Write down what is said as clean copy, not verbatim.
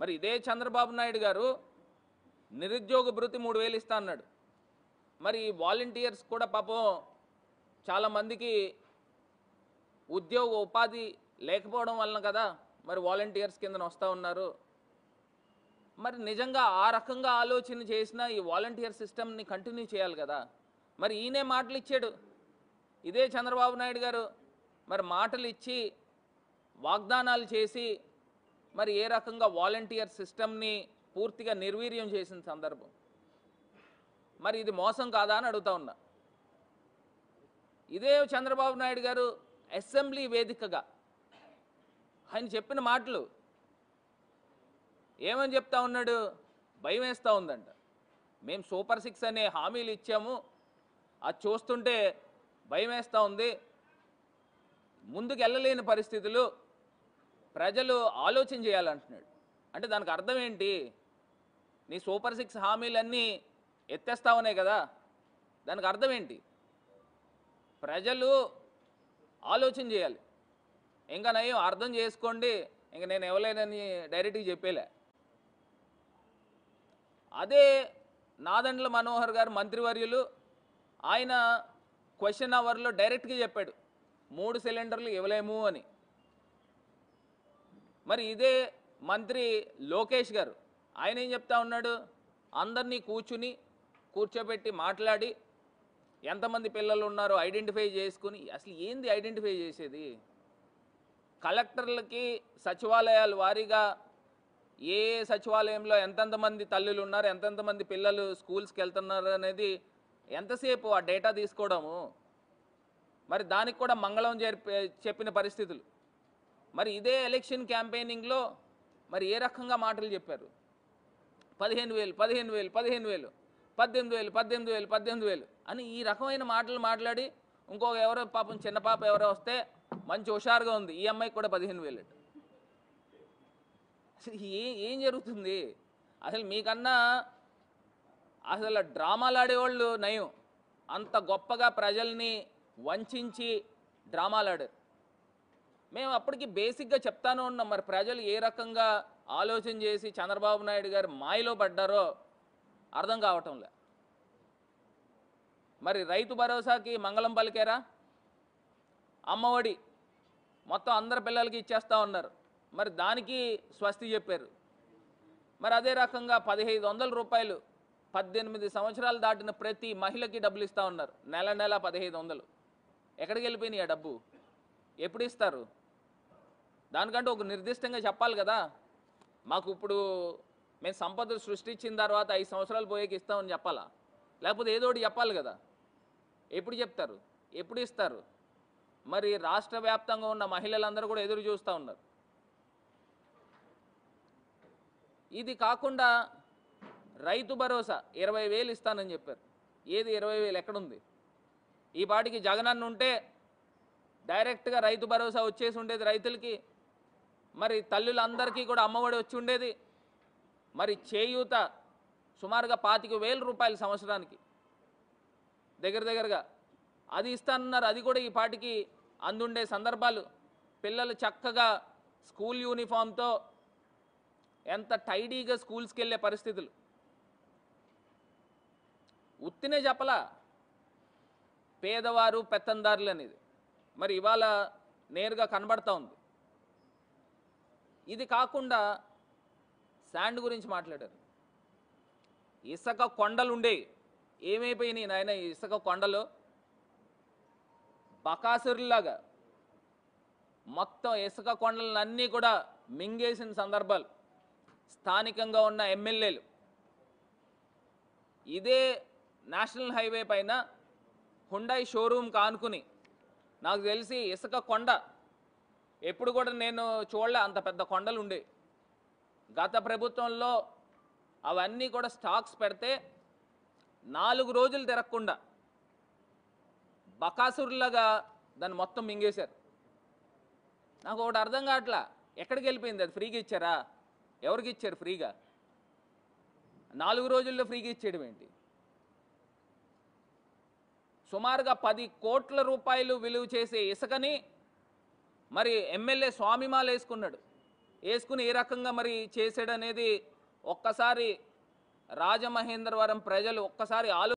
మరి ఇదే చంద్రబాబు నాయుడు గారు నిరుద్యోగ భృతి 3000 ఇస్తా అన్నాడు. మరి వాలంటీర్స్ కూడా పాపం చాలామందికి ఉద్యోగ ఉపాధి లేకపోవడం వలన కదా మరి వాలంటీర్స్ కిందన వస్తూ ఉన్నారు. మరి నిజంగా ఆ రకంగా ఆలోచన చేసిన ఈ వాలంటీర్ సిస్టమ్ని కంటిన్యూ చేయాలి కదా. మరి ఈయనే మాటలు ఇచ్చాడు ఇదే చంద్రబాబు నాయుడు గారు. మరి మాటలు ఇచ్చి వాగ్దానాలు చేసి మరి ఏ రకంగా వాలంటీర్ సిస్టమ్ని పూర్తిగా నిర్వీర్యం చేసిన సందర్భం. మరి ఇది మోసం కాదా అని అడుగుతా ఉన్నా. ఇదే చంద్రబాబు నాయుడు గారు అసెంబ్లీ వేదికగా ఆయన చెప్పిన మాటలు ఏమని చెప్తా ఉన్నాడు? భయం వేస్తూ ఉందంట. మేము సూపర్ 6 అనే హామీలు ఇచ్చాము, అది చూస్తుంటే భయం వేస్తూ ఉంది, ముందుకు వెళ్ళలేని పరిస్థితులు, ప్రజలు ఆలోచన చేయాలంటున్నాడు. అంటే దానికి అర్థం ఏంటి? నీ సూపర్ 6 హామీలన్నీ ఎత్తేస్తావనే కదా. దానికి అర్థం ఏంటి? ప్రజలు ఆలోచన చేయాలి. ఇంకా నయం అర్థం చేసుకోండి, ఇంక నేను ఇవ్వలేనని డైరెక్ట్గా చెప్పేలే. అదే నాదెండ్ల మనోహర్ గారు మంత్రివర్యులు ఆయన క్వశ్చన్ అవర్లో డైరెక్ట్గా చెప్పాడు 3 సిలిండర్లు ఇవ్వలేము అని. మరి ఇదే మంత్రి లోకేష్ గారు ఆయన ఏం చెప్తా ఉన్నాడు? అందరినీ కూర్చోబెట్టి మాట్లాడి ఎంతమంది పిల్లలు ఉన్నారో ఐడెంటిఫై చేసుకుని, అసలు ఏంది ఐడెంటిఫై చేసేది? కలెక్టర్లకి సచివాలయాల వారీగా ఏ సచివాలయంలో ఎంతెంతమంది తల్లులు ఉన్నారు, ఎంతెంతమంది పిల్లలు స్కూల్స్కి వెళ్తున్నారు అనేది ఎంతసేపు ఆ డేటా తీసుకోవడము. మరి దానికి కూడా మంగళం చెప్పిన పరిస్థితులు. మరి ఇదే ఎలక్షన్ క్యాంపెయినింగ్లో మరి ఏ రకంగా మాటలు చెప్పారు? 15,000 15,000 15,000 18,000 18,000 18,000 అని ఈ రకమైన మాటలు మాట్లాడి ఇంకొక ఎవరో పాపం చిన్న పాప ఎవరో వస్తే మంచి హుషారుగా ఉంది, ఈ అమ్మాయికి కూడా 15,000. అసలు ఏం జరుగుతుంది? అసలు మీకన్నా అసలు డ్రామాలు ఆడేవాళ్ళు నయం. అంత గొప్పగా ప్రజల్ని వంచి డ్రామాలు ఆడారు. మేము అప్పటికి బేసిక్గా చెప్తానే ఉన్నాం. మరి ప్రజలు ఏ రకంగా ఆలోచన చేసి చంద్రబాబు నాయుడు గారు మాయలో పడ్డారో అర్థం కావటంలే. మరి రైతు భరోసాకి మంగళం పలికారా? అమ్మఒడి మొత్తం అందరి పిల్లలకి ఇచ్చేస్తూ ఉన్నారు, మరి దానికి స్వస్తి చెప్పారు. మరి అదే రకంగా 1,500 రూపాయలు 18 సంవత్సరాలు దాటిన ప్రతి మహిళకి డబ్బులు ఇస్తూ ఉన్నారు. నెల 1,500. ఎక్కడికి వెళ్ళిపోయినాయి ఆ డబ్బు? ఎప్పుడు ఇస్తారు? దానికంటే ఒక నిర్దిష్టంగా చెప్పాలి కదా. మాకు ఇప్పుడు మేము సంపద సృష్టించిన తర్వాత 5 సంవత్సరాలు పోయేకి ఇస్తామని చెప్పాలా? లేకపోతే ఏదో ఒకటి చెప్పాలి కదా. ఎప్పుడు చెప్తారు? ఎప్పుడు ఇస్తారు? మరి రాష్ట్ర వ్యాప్తంగా ఉన్న మహిళలందరూ కూడా ఎదురు చూస్తూ ఉన్నారు. ఇది కాకుండా రైతు భరోసా 20,000 ఇస్తానని చెప్పారు. ఏది 20,000 ఎక్కడుంది? ఈ పాటికి జగనన్న ఉంటే డైరెక్ట్గా రైతు భరోసా వచ్చేసి ఉండేది రైతులకి. మరి తల్లులందరికీ కూడా అమ్మఒడి వచ్చి ఉండేది. మరి చేయూత సుమారుగా 25,000 రూపాయలు సంవత్సరానికి దగ్గరగా అది ఇస్తానన్నారు. అది కూడా ఈ పాటికి అందుండే సందర్భాలు. పిల్లలు చక్కగా స్కూల్ యూనిఫామ్తో ఎంత టైడీగా స్కూల్స్కి వెళ్ళే పరిస్థితులు. ఉత్తినే చెప్పలా పేదవారు పెత్తందారులు అనేది. మరి ఇవాళ నేరుగా కనబడతా ఉంది. ఇది కాకుండా శాండ్ గురించి మాట్లాడారు. ఇసుక కొండలు ఉండేవి, ఏమైపోయినాయి నాయన? ఇసుక కొండలు బకాసురులాగా మొత్తం ఇసుక కొండలన్నీ కూడా మింగేసిన సందర్భాలు. స్థానికంగా ఉన్న ఎమ్మెల్యేలు ఇదే నేషనల్ హైవే పైన హుండాయ్ షోరూమ్ కానుకుని, నాకు తెలిసి ఇసుక కొండ ఎప్పుడు కూడా నేను చూడలే, అంత పెద్ద కొండలు ఉండే. గత ప్రభుత్వంలో అవన్నీ కూడా స్టాక్స్ పెడితే 4 రోజులు తిరగకుండా బకాసురులాగా దాన్ని మొత్తం మింగేశారు. నాకు ఒకటి అర్థం కావట్లా, ఎక్కడికి వెళ్ళిపోయింది అది? ఫ్రీగా ఇచ్చారా? ఎవరికి ఇచ్చారు ఫ్రీగా? 4 రోజుల్లో ఫ్రీగా ఇచ్చేయడం ఏంటి? సుమారుగా 10 కోట్ల రూపాయలు విలువ చేసే ఇసుకని మరి ఎమ్మెల్యే స్వామిమాల వేసుకున్నాడు. వేసుకుని ఏ రకంగా మరి చేసాడనేది ఒక్కసారి రాజమహేంద్రవరం ప్రజలు ఒక్కసారి